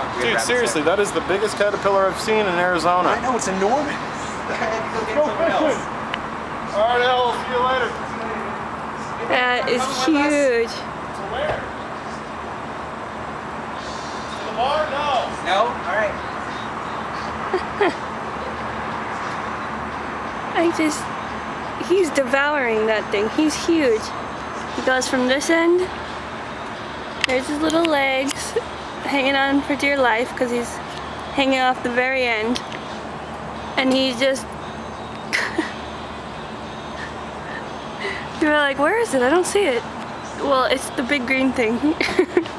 Dude, seriously, that is the biggest caterpillar I've seen in Arizona. I know, it's enormous. Go fishing! Alright, El, see you later. That is huge. So where? To the bar? No. No? Alright. He's devouring that thing. He's huge. He goes from this end. There's his little legs hanging on for dear life because he's hanging off the very end. And he's just... You're like, where is it? I don't see it. Well, it's the big green thing.